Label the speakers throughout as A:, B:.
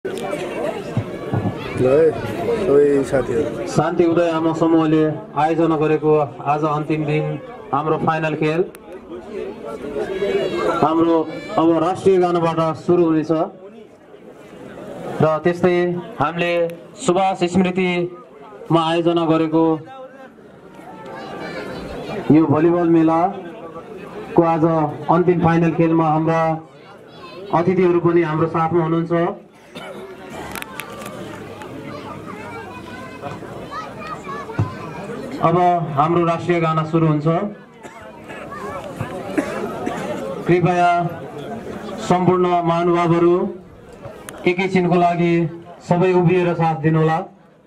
A: शान्ति उदय आमा समूहले आयोजना गरेको आज अन्तिम दिन हाम्रो फाइनल खेल हाम्रो अब राष्ट्रिय गानाबाट सुरु हुनेछ र त्यस्तै हामीले सुभाष स्मृतिमा आयोजना गरेको यो भलिबल मेलाको आज अन्तिम फाइनल खेलमा हाम्रा अतिथिहरू पनि हाम्रो साथमा हुनुहुन्छ। अब हाम्रो राष्ट्रिय गाना सुरु हुन्छ। कृपया सम्पूर्ण महानुभावहरू एकैछिनको लागि सबै उभिएर साथ दिनुहोला।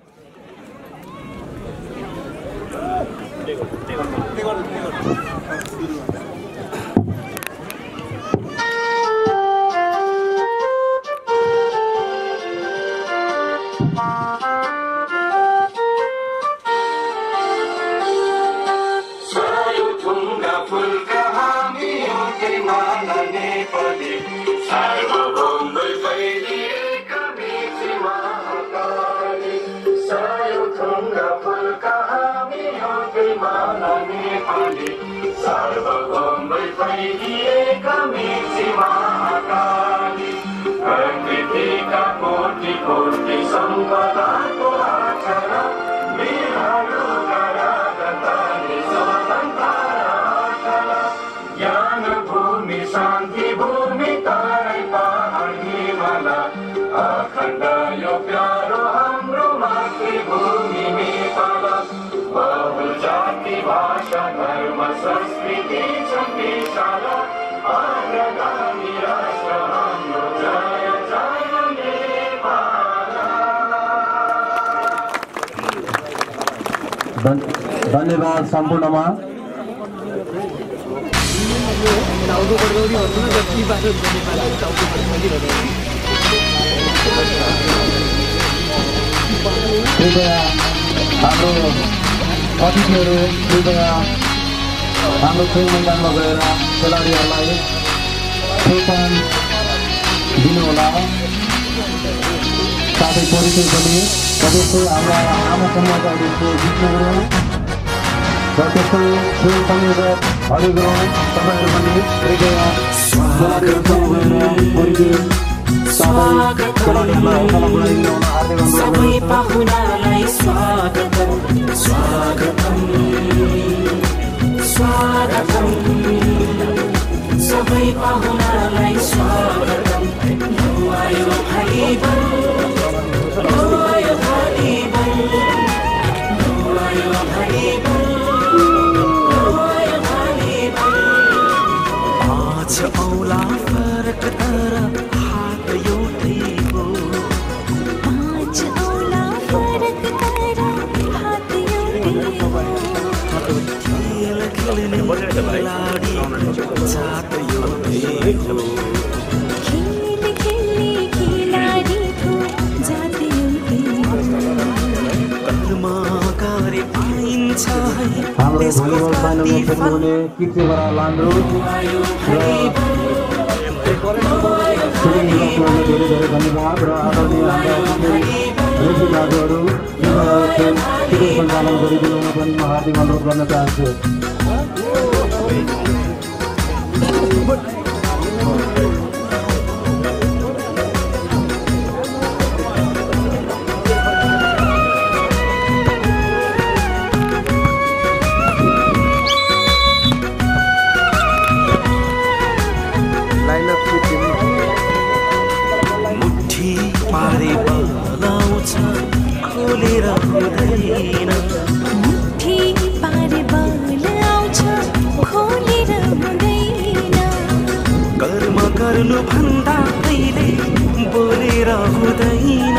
A: धन्यवाद सम्पूर्णमा। कृपया हाम्रो अतिथिहरू कृपया हाम्रो खेल मैदानमा गएर खेलाडीहरूलाई प्रोत्साहन दिनुहोला। साथै परिचय पनि त्यस्तै हाम्रा आमा समाजको जित्नु गरौँ र त्यस्तै खेल संयोजक हरि गरौँ। तपाईँहरू पनि कृपया खेलाडीहरूसँग गएर परिचय सबै पाहुनालाई स्वागतम स्वागतम स्वागतम सबै पाहुनालाई स्वागतम। आयो भलिबल आयो भलिबल आयो भलिबल आयो भलिबल। आज औला फरक तर हात एउटै हो। आज औला फरक तर हात एउटै हो। खेल खेल्ने खेलाडी जात एउटै हो। खेल खेल्ने खेलाडीको जात एउटै हो। कर्म गरे पाइन्छ हाम्रो भलिबल फाइनलमा खेल्नुहुने किर्तिबरा लान्द्रो र धेरै धेरै धन्यवाद र आदरणीय हाम्रा रेफरी दाजुहरू खेल सञ्चालन गरिदिनु पनि म हार्दिक अनुरोध गर्न चाहन्छु। गर्नु भन्दा पहिले बोलेर हुँदैन।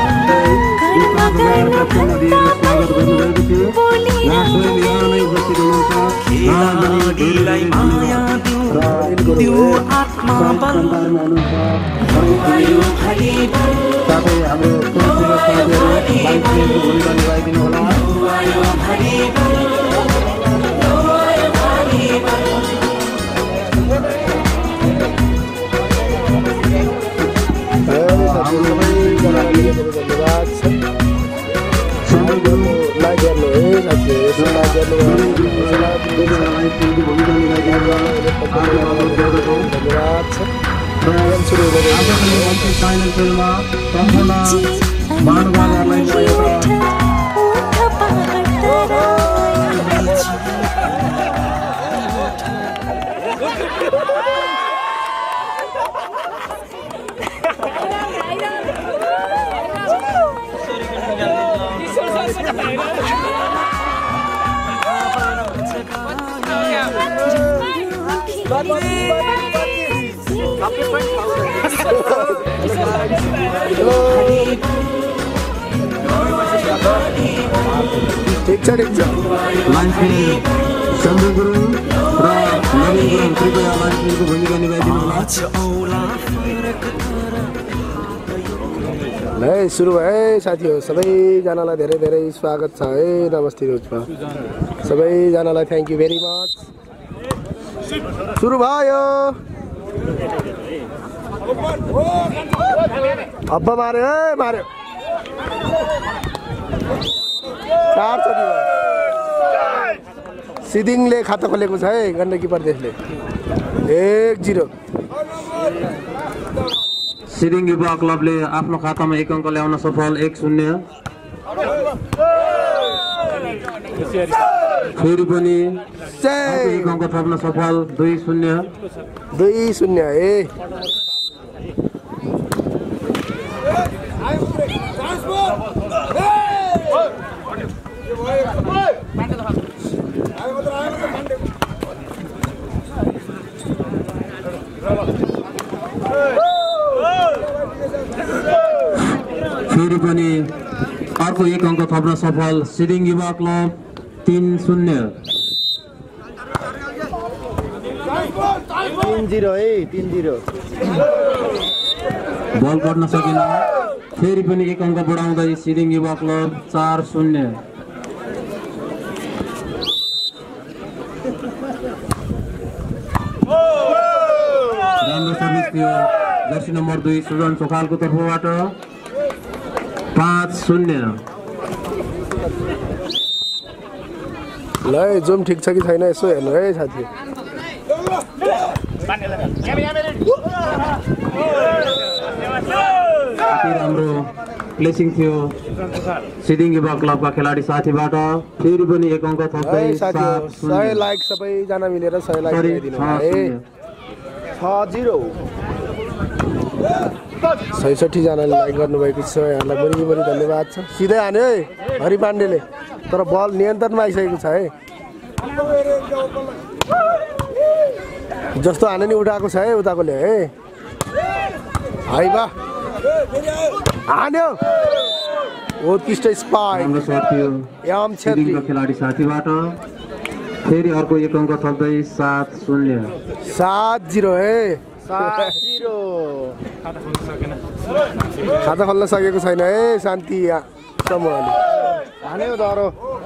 A: खेलाडीलाई माया दिउ आत्मा बल आयो भलिबल आयो भलिबल आयो भलिबल। हाम्रो
B: धेरै धन्यवाद छ। लाइक गर्नु है साथी, यसो लाइक गर्नु धन्यवाद छ। सुरु ठिक छ
A: चन्द्र गुरुङ र नवीन गुरुङ कृपया लाइनको भूमिका निभाइदिनु होला।
B: है सुरु भयो है साथीहरू, सबैजनालाई धेरै धेरै स्वागत छ है। नमस्ते रोजमा सबैजनालाई थ्याङ्क यू भेरी मच। सुरु भयो, हब्बा मार्यो है, मार्यो 4 चोटि भयो। सिदिङले खाता खोलेको छ है गण्डकी प्रदेशले 1-0।
A: सिदिङ युवा क्लबले आफ्नो खातामा 1 अङ्क ल्याउन सफल 1-0। फेरि पनि 1 अङ्क थप्न सफल 2-0।
B: 2-0 है।
A: फेरि पनि अर्को 1 अङ्क थप्न सफल सिदिङ युवा क्लब 3-0।
B: 3-0 है, 3-0।
A: बल गर्न सकेन। फेरि पनि 1 अङ्क बढाउँदै सिदिङ युवा क्लब 4-0। राम्रो सर्भिस थियो जर्सी नम्बर 2 सुजन चोखालको तर्फबाट 5-0।
B: ल जुम ठिक छ कि छैन यसो हेर्नु है साथी।
A: राम्रो प्लेसिङ थियो सिदिङ युवा क्लबका खेलाडी साथीबाट। फेरि पनि 1 अङ्क थप्दै
B: 100 लाइक सबैजना मिलेर 100 लाइक दिनु है। 6-0 66 जनाले लाइक गर्नुभएको छ, यहाँलाई बढी धन्यवाद छ। सिधै हान्यो है हरि पाण्डेले, तर बल नियन्त्रणमा आइसकेको छ है। जस्तो हाने नि उठाएको छ है उताकोले है। हाई बा हान्यो उत्कृष्ट स्पाइक याम छेत्री
A: खेलाडी साथीबाट। फेरि अर्को 1 अङ्क थप्दै 7-0।
B: 7-0 है। 7-0 खाता खोल्न सकेको छैन है शान्ति समूहले। हान्यो दरो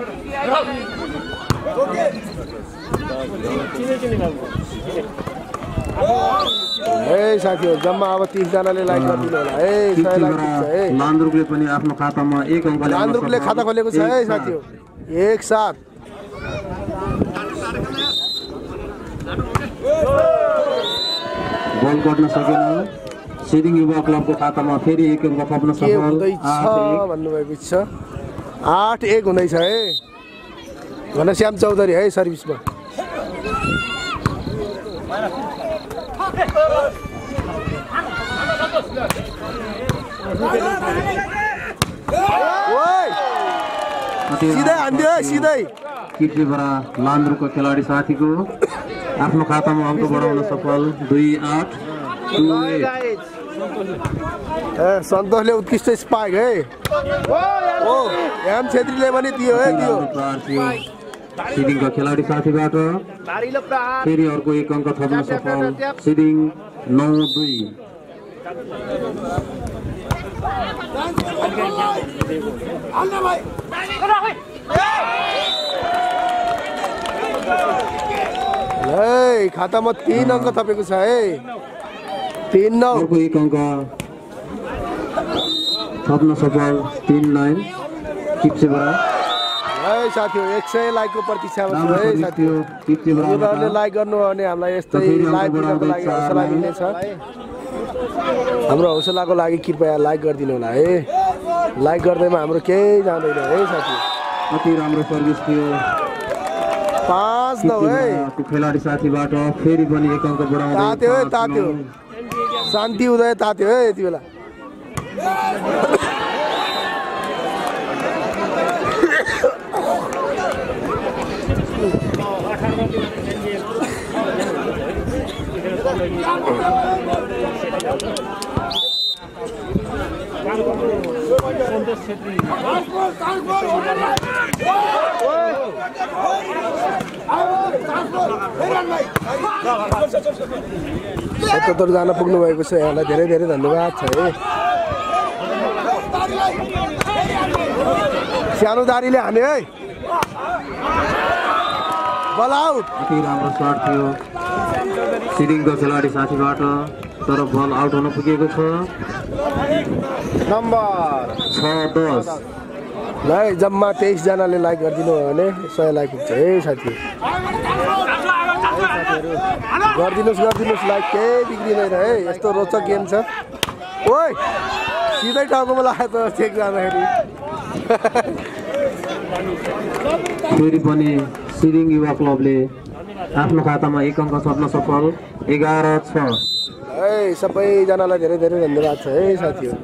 B: है साथीहरु, जम्मा अब 30 जनाले लाइक गरिदिनु होला है। 100 लाइक है।
A: लान्द्रुकले पनि आफ्नो खातामा 1 अङ्क ल्याउन
B: लान्द्रुकले खाता खोलेको छ है साथीहरु। एक साथ
A: बल गर्न सकेन। सिदिङ युवा क्लबको खातामा फेरि 1 अङ्क थप्न सफल
B: 8-1 भन्नुभएको छ। 8-1 हुँदैछ है। घनश्याम चौधरी है सर्भिसमा। सिधै हान्दियो है सिधै।
A: किर्तिबरा लान्द्रुकको खेलाडी साथीको आफ्नो खातामा अङ्क बढाउन सफल 2-8।
B: सन्तोषले उत्कृष्ट स्पाइक है। ओ एम छेत्रीले पनि दियो है दियो।
A: सिदिङका खेलाडी साथीबाट फेरि अर्को 1 अङ्क थप्न सफल सिदिङ 9-2।
B: खातामा 3 अङ्क थपेको छ है। 3-9
A: अर्को 1 अङ्क थप्न सफल 3 लाइन किप्चेबाट
B: है साथीहरु 100 लाइकको प्रतीक्षामा छु है साथीहरु
A: किप्चेबाट
B: लाइक गर्नु भने हामीलाई यस्तै लाइक दिनको लागि हौसला दिनेछ हाम्रो हौसलाको लागि कृपया लाइक गरिदिनु होला है लाइक गर्दैमा हाम्रो केही जाँदैन है साथी
A: अति राम्रो सर्भिस थियो
B: 5-9 है
A: खेलाडी साथीबाट फेरि पनि 1 अङ्क बढाउँदै
B: तात्यो है तात्यो शान्ति उदय तात्यो है यति बेला सत्तर जना पुग्नु भएको छ यहाँलाई धेरै धेरै धन्यवाद छ है सानो दारीले हाने है बल आउट
A: अति राम्रो शट थियो सिडिङको खेलाडी साथीबाट तर बल आउट हुन पुगेको छ
B: नम्बर
A: 6-10
B: ल जम्मा 23 जनाले लाइक गरिदिनु हो भने 100 लाइक हुन्छ है साथी गरिदिनुस् लाइक केही बिग्रिँदैन है यस्तो रोचक गेम छ ओइ सिधै टाउकोमा लाग्यो त चेक जाँदाखेरि
A: फेरि पनि सिडिङ युवा क्लबले आफ्नो खातामा 1 अङ्क थप्न सफल 11-6
B: है सबैजनालाई धेरै धेरै धन्यवाद छ है साथीहरु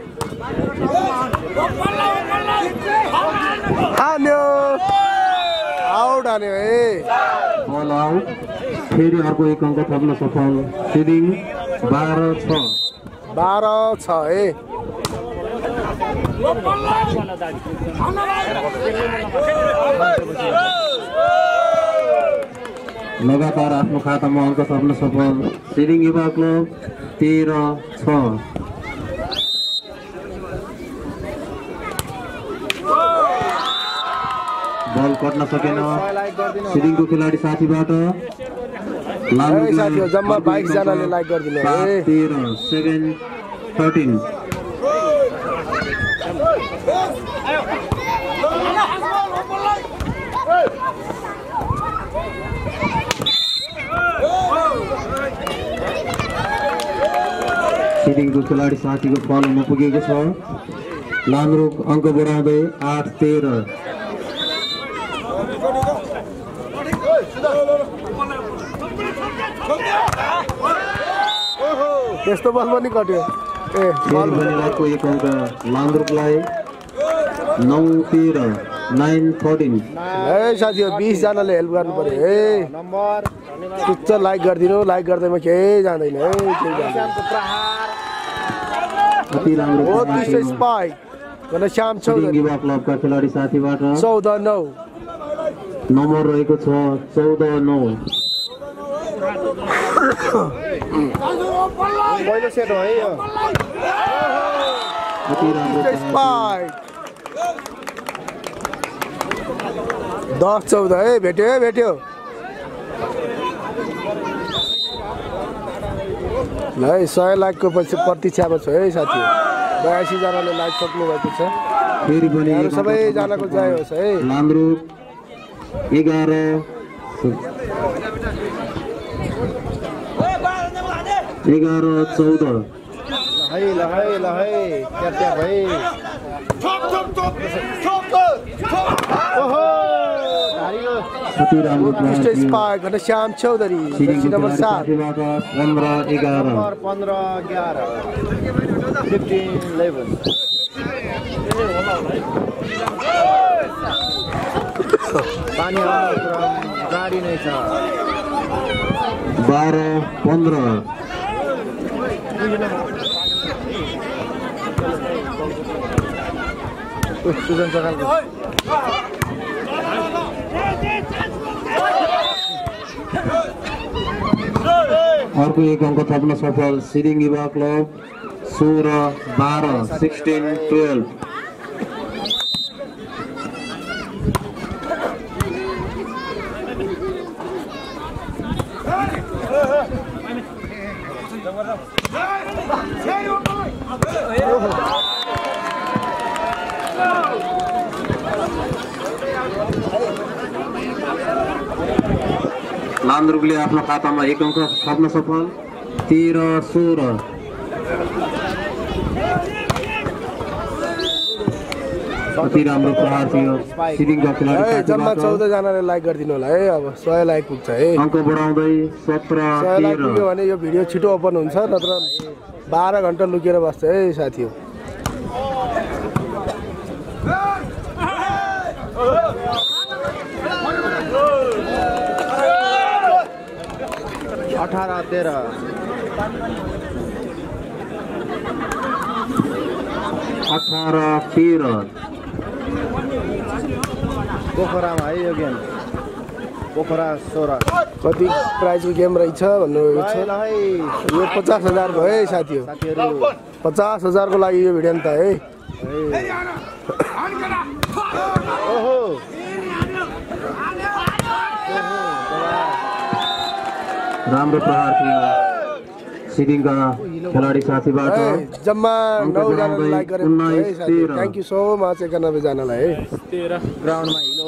B: हान्यो आउट हान्यो है
A: बल आउट फेरि अर्को 1 अङ्क थप्न सफल सिडिङ 12-6
B: है
A: लगातार आफ्नो खातामा अङ्क थप्न सफल सिडिङ युवा क्लब 13-6 बल कट्न सकेन सिडिङको खेलाडी साथीबाट
B: साथीहरु जम्मा 22 जनाले लाइक गरिदिनु है
A: 7-13 सिडिङको खेलाडी साथीको फल हुन पुगेको छ लान्द्रुक अङ्क बढाउँदै 8-13
B: त्यस्तो बल पनि कट्यो ए
A: बल भनेको 1 अङ्क लान्द्रुकलाई 9-13 9-14
B: है साथीहरु 20 जनाले हेल्प गर्नु पर्यो है नम्बर टुच्च लाइक गरिदिनु लाइक गर्दैमा केही जाँदैन है
A: अति राम्रो
B: हो तीसै स्पाइक भने श्याम चौधरी
A: युवा क्लबका खेलाडी साथीबाट
B: 14-9
A: नम्बर रहेको छ 14-9
B: पहिलो सेट हो है यो
A: अति राम्रो
B: स्पाइक 10-14 है भेट्यो ल 100 लाइकको पछि प्रतीक्षामा छु है साथी 82 जनाले लाइक सक्नु भएको छ
A: फेरि पनि
B: सबै जनाको जय होस् है
A: लान्द्रुक 11-14
B: ल है ट्याप भाइ ओहो
A: अति राम्रो
B: स्पाइक भने श्याम चौधरी नम्बर 7
A: 15-11
B: 15-11 पानी गाडी नै छ
A: 12-15
B: सुजन सकालको
A: अर्को 1 अङ्क थप्न सफल सिडिङ युवा क्लब 16-12 16-12
B: है
A: लान्द्रुकले आफ्नो खातामा 1 अङ्क थप्न सफल 13-16 अति राम्रो प्रहार थियो सिदिङका खेलाडी
B: जम्मा 14 जनाले लाइक गरिदिनु होला है अब 100 लाइक पुग्छ है
A: अङ्क बढाउँदै 17-13
B: पुग्यो भने यो भिडियो छिटो ओपन हुन्छ नत्र 12 घण्टा लुकेर बस्छ है साथी
C: 18-13 पोखरामा है यो गेम पोखरा 16
B: कति प्राइजको गेम रहेछ भन्नुभएको छ यो 50,000 को है साथीहरु 50,000 को लागि यो भिडियो नि त है
C: ओहो
A: राम्रो प्रहार थियो सिदिङका खेलाडी साथीबाट
B: जम्मा 9 जनाले लाइक गरे थ्यांक यू सो मच 91 जनालाई है
C: 13 ग्राउन्डमा हिलो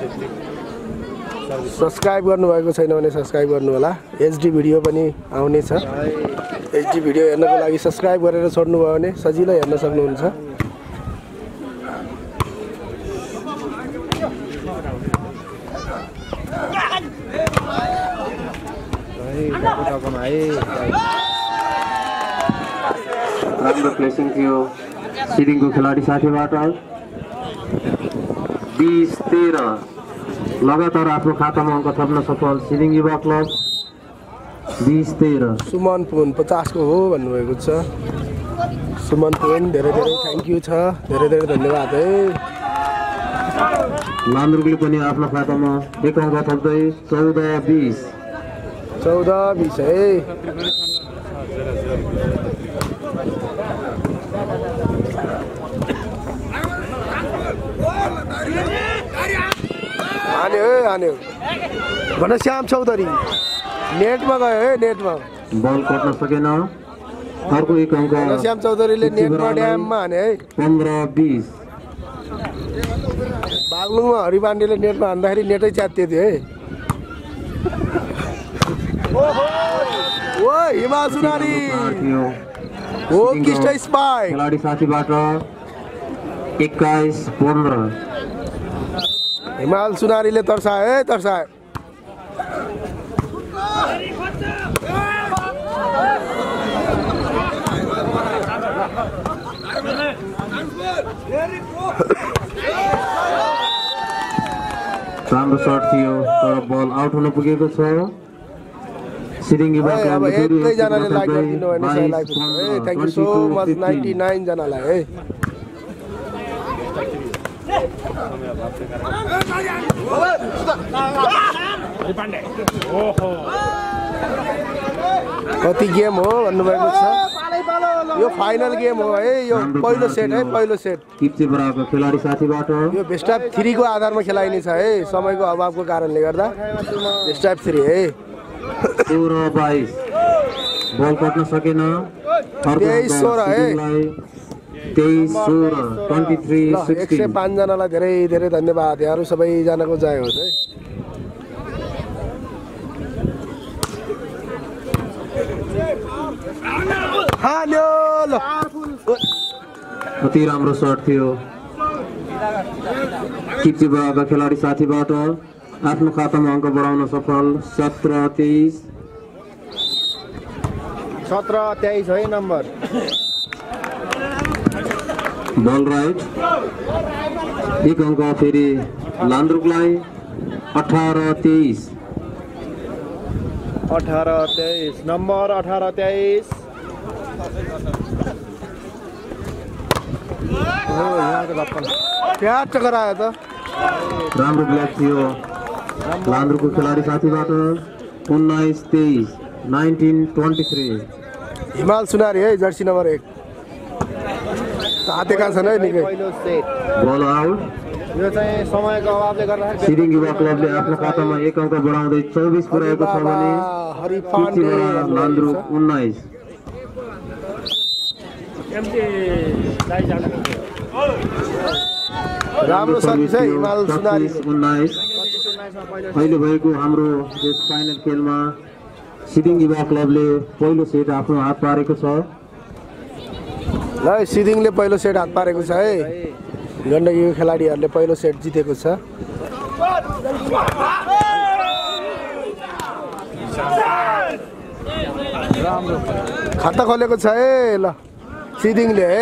B: सब्स्क्राइब गर्नुभएको छैन भने सब्स्क्राइब गर्नु होला एचडी भिडियो पनि आउने छ एचडी भिडियो हेर्नको लागि सब्स्क्राइब गरेर छोड्नु भयो भने सजिलै हेर्न सक्नुहुन्छ
A: राम्रो प्लेसिङ थियो सिदिङको खेलाडी साथीबाट 20-13 लगातार आफ्नो खातामा अङ्क थप्न सफल सिदिङ युवा क्लब 20-13
B: सुमन पुन 50 को हो भन्नुभएको छ सुमन पुन धेरै धेरै थ्यांक यू छ धेरै धेरै धन्यवाद है
A: लान्द्रुकले पनि आफ्नो खातामा 1 अङ्क थप्दै 14-20
B: है आने घनश्याम चौधरी नेटमा गयो है नेटमा
A: बल कट्न सकेन अर्को 1 अङ्क
B: घनश्याम चौधरीले नेटमा ड्याममा हाने है
A: 15-20
B: बागलुङमा हरिपाण्डेले नेटमा हान्दाखेरि नेटै च्यात्ते थियो है ओ हिमा सुनारी हो किस्ट स्पाई
A: खेलाडी साथीबाट 21-15
B: हिमाल सुनारीले तर्साए है तर्साए
A: राम्रो शट थियो तर बल आउट हुन पुगेको छ सिदिङ युवा
B: अब एकै जनाले लाइक गरिदिनु भने सही लाइक हुन्छ है थ्यांक यू सो मच 99 जनालाई है कति गेम हो भन्नुभएको छ यो फाइनल गेम हो है यो पहिलो सेट है पहिलो सेट
A: किप्चे बराबर खेलाडी साथीबाट
B: यो बेस्ट अफ 3 को आधारमा खेलाइने छ है समयको अभावको कारणले गर्दा बेस्ट अफ 3 है
A: 16-22 बल कट्न सकेन
B: 23-16 है
A: 23-16 23-16
B: 105 जनालाई धेरै धेरै धन्यवाद यहाँहरु सबै जनाको जय होस् है हान्यो ल
A: अति राम्रो शट थियो किप्चे बराबर खेलाडी साथीबाट आफ्नो खातामा अङ्क बढाउन सफल 17-23
C: है नम्बर
A: बल राइट 1 अङ्क फेरि लान्द्रुकलाई 18-23
C: नम्बर 18-23
B: क्या टक्कर आयो त
A: राम्रो ब्ल्याक थियो लान्द्रुकको खेलाडी साथीबाट 19-23 19-23
B: हिमाल सुनारी है जर्सी नम्बर 1 तातेका छन् है निकै
C: पहिलो सेट
A: बल आउट
C: यो चाहिँ समयको अभावले गर्दाखेरि
A: सिदिङ युवा क्लबले आफ्नो खातामा 1 अङ्क बढाउँदै 24 पुर्याएको छ भने
B: हरिपाण्डे
A: लान्द्रुक 19
B: राम्रो सर्भिस है हिमाल सुनारी
A: 19 अहिले भएको हाम्रो यस फाइनल खेलमा सिदिङ युवा क्लबले पहिलो सेट आफ्नो हात पारेको छ।
B: ल सिदिङले पहिलो सेट हात पारेको छ है। गण्डकीको खेलाडीहरूले पहिलो सेट जितेको छ। खाता खोलेको छ है ल सिदिङले है।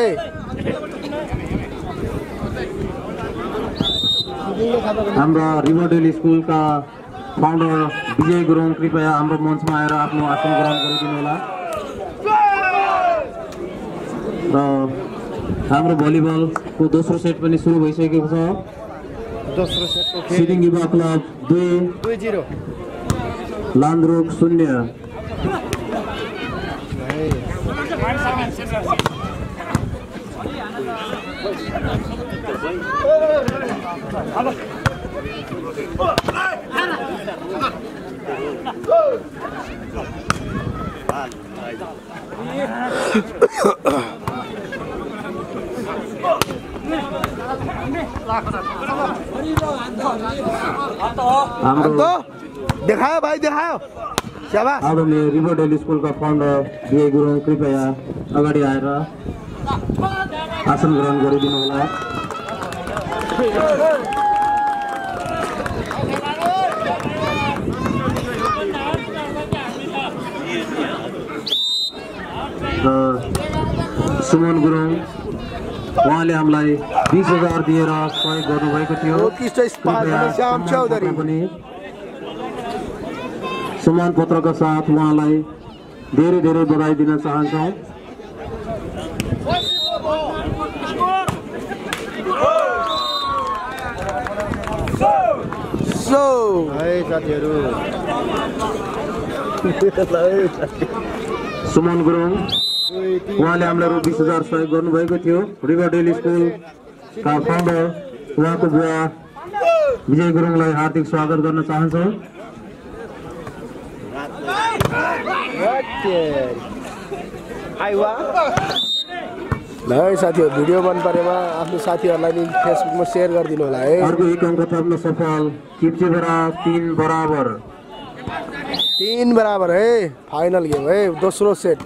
A: हाम्रा रिभरडेल स्कुलका फाउन्डर विजय गुरुङ कृपया हाम्रो मञ्चमा आएर आफ्नो आसन ग्रहण गरिदिनु होला। र हाम्रो भलिबलको दोस्रो सेट पनि सुरु भइसकेको छ।
C: दोस्रो सेटको खेल
A: सिदिङ युवा क्लब
C: 2-0
A: लान्द्रुक 0।
B: हाम्रो देखायो भाइ देखायो शाबाश।
A: आदरणीय रिभरडेल स्कुलका फाउन्डर विजय गुरुङ कृपया अगाडि आएर आसन ग्रहण गरिदिनु होला। र सुमन गुरुङ उहाँले हामीलाई 20,000 दिएर सहयोग गर्नुभएको थियो। पनि सम्मान पत्रका साथ उहाँलाई धेरै धेरै बधाई दिन चाहन्छौँ। सुमन गुरुङ उहाँले हामीलाई रु 20,000 सहयोग गर्नुभएको थियो। रिभरडेल स्कुलका फाउन्डर उहाँको बुवा विजय गुरुङलाई हार्दिक स्वागत गर्न चाहन्छौँ।
B: ल है साथीहरू भिडियो मन परेमा आफ्नो साथीहरूलाई नि फेसबुकमा सेयर गरिदिनु होला है।
A: अर्को एक अङ्क थप्न सफल किप्चेबरा 3 बराबर
B: 3 बराबर है। फाइनल गेम है दोस्रो सेट।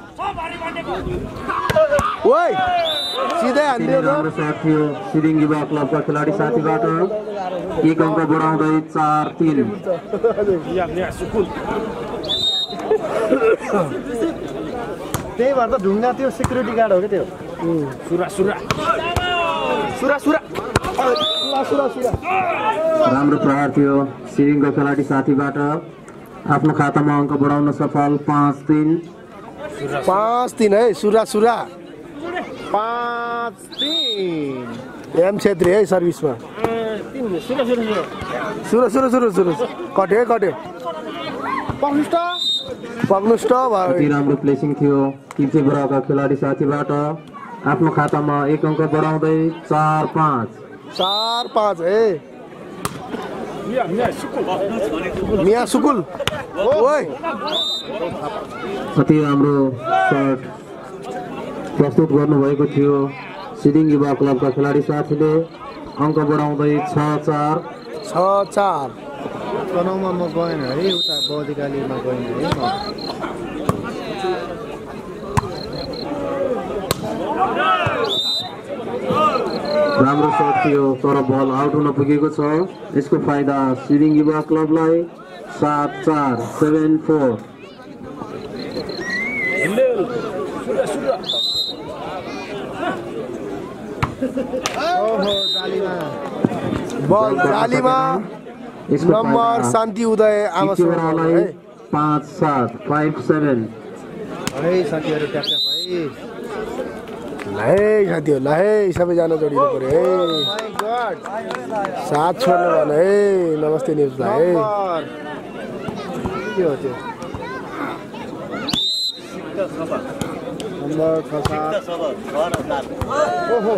B: ओइ सिधै हान्दियो
A: राम्रो साथ थियो सिदिङ युवा क्लबका खेलाडी साथीबाट। एक अङ्क बढाउँदै 4-3।
C: त्यही भएर त ढुङ्गा त्यो सिक्युरिटी गार्ड हो क्या त्यो।
A: राम्रो प्रहार थियो सिदिङको खेलाडी साथीबाट। आफ्नो खातामा अङ्क बढाउन सफल 5-3
B: है। सुरा
C: 5-3
B: एम छेत्री है सर्भिसमा। सुरु कट्यो पक्नु स्टप
A: अति राम्रो प्लेसिङ थियो किप्चेबराका खेलाडी साथीबाट। आफ्नो खातामा एक अङ्क बढाउँदै
B: 4-5 है। मिया सुकुल ओइ
A: अति राम्रो सर्ट प्रस्तुत गर्नुभएको थियो सिदिङ युवा क्लबका खेलाडी साथीले। अङ्क बढाउँदै 6-4
C: तनाउमा म गएन है उता बौद्धिकालीमा गएन है।
A: राम्रो सर्ट थियो तर बल आउट हुन पुगेको छ। यसको फाइदा सिदिङ युवा क्लबलाई 7-4 7-4।
B: बल जालीमा नम्बर शान्ति उदय आमालाई
A: 5-7 5-7
C: है साथीहरु ट्याक्क भाइ
B: है साथीहरु है सबैजना जोडिनु पर्यो है।
C: माय गॉड
B: साथ छोड्नु भन है। नमस्ते न्युजलाई है।
C: के हो त्यो नम्बर 6-7 ओहो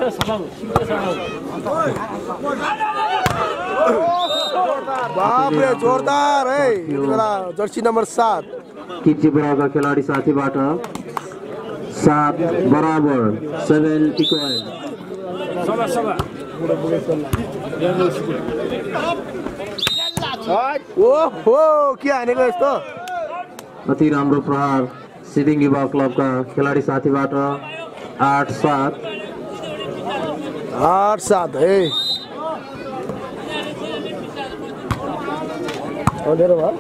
B: बाप रे जोरदार है। यति बेला जर्सी नम्बर 7
A: किप्चेबराका खेलाडी साथीबाट 7 बराबर 7 इक्वल।
B: ओहो के हानेको यस्तो
A: अति राम्रो प्रहार सिदिङ युवा क्लबका खेलाडी साथीबाट 8-7
B: है अँधेरो भयो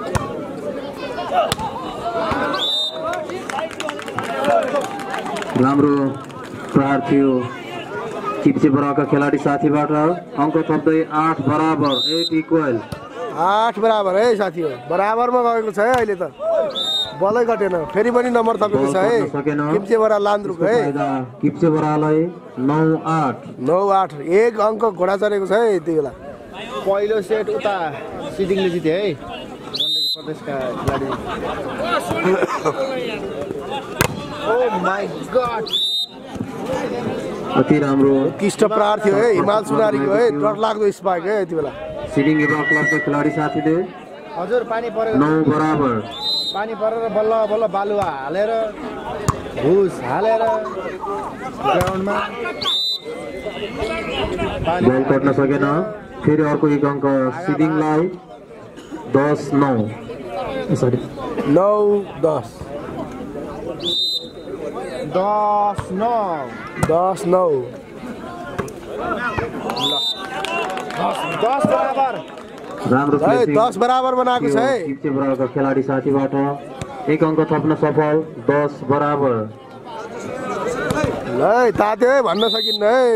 A: राम्रो प्रहार थियो किप्चे बराका खेलाडी साथीबाट अङ्क थप्दै 8 बराबर 8 इक्वल
B: 8 बराबर है साथी हो बराबरमा गएको छ है अहिले त बलै घटेन फेरि पनि नम्बर थपेको छ है किप्चे बरा लान्द्रुक है
A: किप्चे बरालाई 9-8
B: एक अङ्क घोडा चढेको छ है यति बेला
C: पहिलो सेट उता सिदिङले जिते है गण्डकी प्रदेशका खेलाडी ओ माय गॉड
A: अति राम्रो
B: उत्कृष्ट प्रहार थियो है हिमाल सुनारीको है डरलाग्दो स्पाइक है यति बेला
A: सिदिङ युवा क्लबका खेलाडी साथीले
C: हजुर पानी परेको
A: 9 बराबर
C: पानी परेर बल्ल बल्ल बालुवा हालेर भुस हालेर ग्राउन्डमा
A: बल कट्न सकेन फेरि अर्को एक अङ्क सिदिङलाई 10-9 सरी
B: 9-10
C: बराबर
A: राम्रो
B: 10 बराबर बनाएको छ है
A: किप्चे बराका खेलाडी साथीबाट एक अङ्क थप्न सफल 10 बराबर
B: ल तात्यो है भन्न सकिन्न है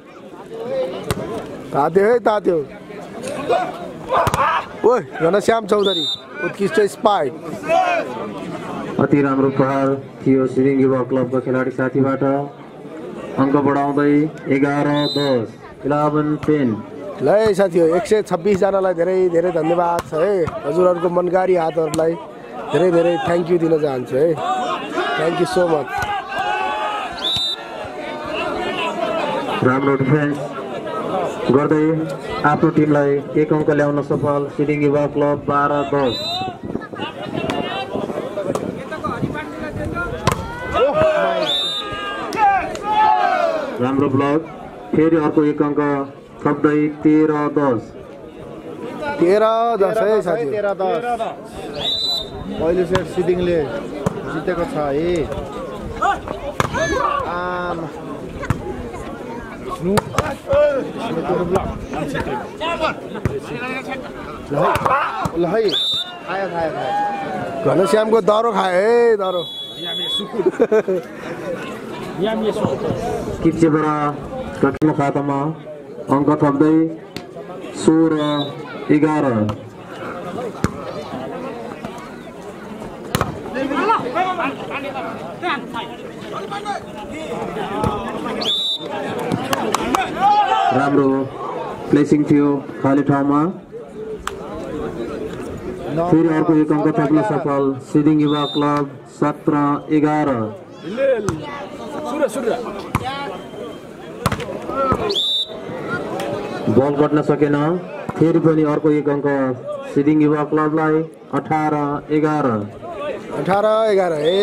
B: तात्यो ओइ घनश्याम चौधरी उत्कृष्ट स्पाइक
A: अति राम्रो प्रहार थियो सिदिङ युवा क्लबका खेलाडी साथीबाट अङ्क बढाउँदै 11-10 11-10
B: ल साथी हो 126 जनालाई धेरै धेरै धन्यवाद छ है हजुरहरूको मनकारी हातहरूलाई धेरै धेरै थ्याङ्क यू दिन चाहन्छु है थ्याङ्क यू सो मच
A: राम्रो डिफेन्स गर्दै आफ्नो टिमलाई एक अङ्क ल्याउन सफल सिदिङ युवा क्लब 12-10 राम्रो ब्लक फेरि अर्को एक अङ्क थप्दै 13-10
B: है साथी
C: 13-10 पहिलो सेट सिदिङले जितेको छ है ल है खायो
B: घनश्यामको दरो खायो है दरो
A: किप्चे बराका खातामा अङ्क थप्दै 16-11 राम्रो प्लेसिङ थियो खाली ठाउँमा फेरि अर्को एक अङ्क थप्न सफल सिदिङ युवा क्लब 17-11 बल गर्न सकेन फेरि पनि अर्को एक अङ्क सिदिङ युवा क्लबलाई 18-11
B: है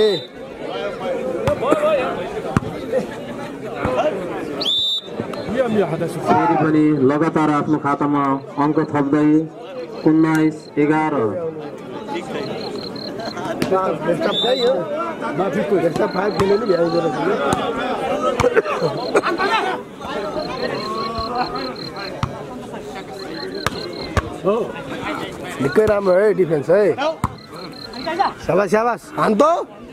A: फेरि पनि लगातार आफ्नो खातामा अङ्क थप्दै 19-11
B: निकै राम्रो है डिफेन्स है स्याबास हान्तो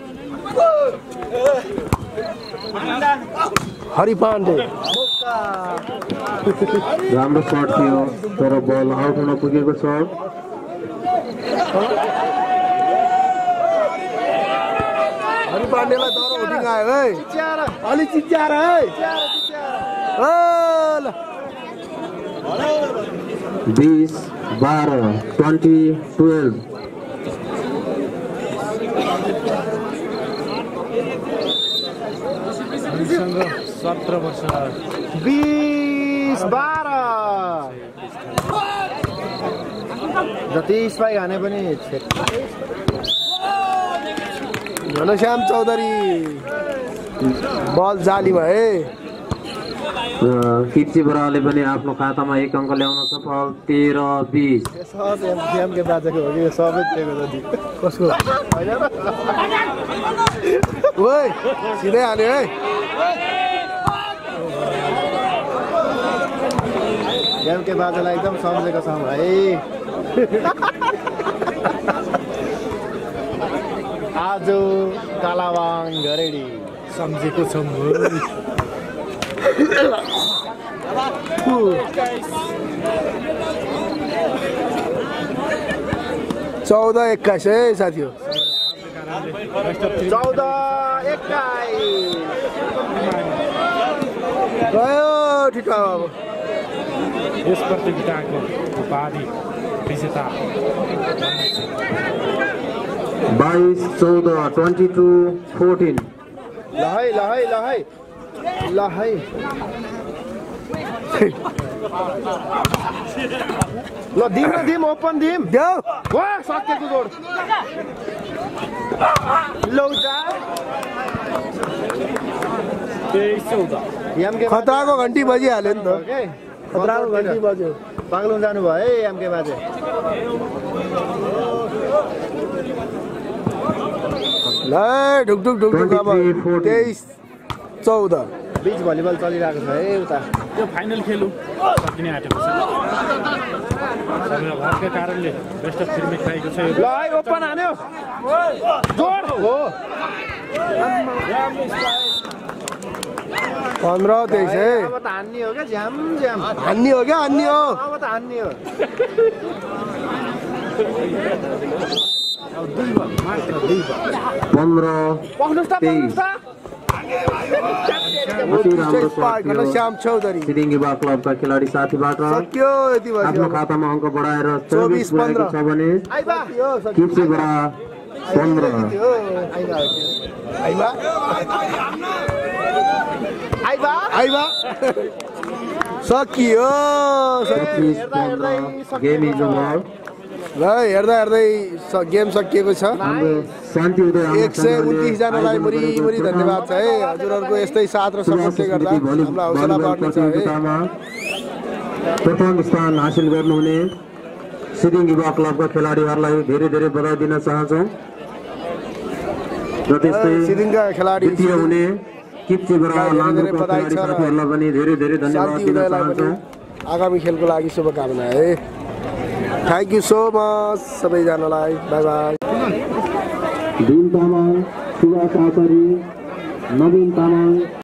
B: हरि पाण्डे
A: राम्रो शट थियो तर बल आउट हुन पुगेको छ
B: हरि पाण्डेलाई दरो हुटिङ आयो है अलि चिच्याएर है
A: 20-12 20-12
C: 17 वर्ष 20-12 जति स्पाइक हाने पनि
B: घनश्याम चौधरी बल जालीमा है
A: किप्ची बराले पनि आफ्नो खातामा 1 अङ्क ल्याउन सफल 13-20
C: सब एमके बाजेको हो कि सबै दिएको जति
B: कसको ओइ सिधै हाल्यो है
C: एमके बाजेलाई एकदम सम्झेको छौँ है आज कालावाङ घरेडी
B: सम्झेको छौँ 14-21 है साथी हो
C: 14-21
B: गयो ठिटा अब
D: यस प्रतियोगिताको उपाधि विजेता
A: 22-14 22-14
C: ल है ल दिम ओपन दिम
B: देऊ
C: वा सकेको जोड लौजा
D: 23-14
B: खतराको घन्टी बजिहाल्यो नि त
C: ओके
B: खतराको घन्टी बज्यो
C: बाग्लुङ जानुभयो है एमके बाजे
B: ल ढुकढुक ढुकढुक अब 23-14
C: बिच भलिबल चलिरहेको छ है उता
D: यो फाइनल खेलु सकिने आँटेको छ घरका कारणले बेस्ट अफ 3 खाएको छ
C: ल है ओपन हान्यो जोड हो
B: 15-23 है
C: अब त हान्ने हो क्या झ्याम झ्याम
B: हान्ने हो क्या हान्ने हो
C: अब त हान्ने हो
A: 15-23
B: श्याम चौधरी
A: सिडिङ युवा क्लबका खेलाडी साथीबाट
B: सक्यो यति
A: आफ्नो खातामा अङ्क बढाएर 24 पुर्याएको छ भने किप्ची बडा 15
B: आइबा सकियो
A: 25-15 गेम इज ओभर
B: ल हेर्दा हेर्दै गेम सकिएको छ
A: हाम्रो शान्ति उदय
B: 129 जनालाई मुरी धन्यवाद छ है हजुरहरूको यस्तै साथ र सपोर्टले गर्दा हाम्रो हौसला बढ्नेछ है
A: प्रथम स्थान हासिल गर्नुहुने सिडिङ युवा क्लबका खेलाडीहरूलाई धेरै धेरै बधाई दिन चाहन्छौँ र त्यस्तै
B: सिडिङका खेलाडी
A: द्वितीय हुने किप्ची बडा लाङ्गोका खेलाडी साथीहरूलाई पनि धेरै धेरै धन्यवाद
B: शान्ति
A: दिन
B: उदयलाई पनि
A: चाहन्छौँ
B: आगामी खेलको लागि शुभकामना है थ्याङ्क यू सो मच सबैजनालाई बाई बाई
A: दिन तामाङ सुभाष आचार्य नवीन तामाङ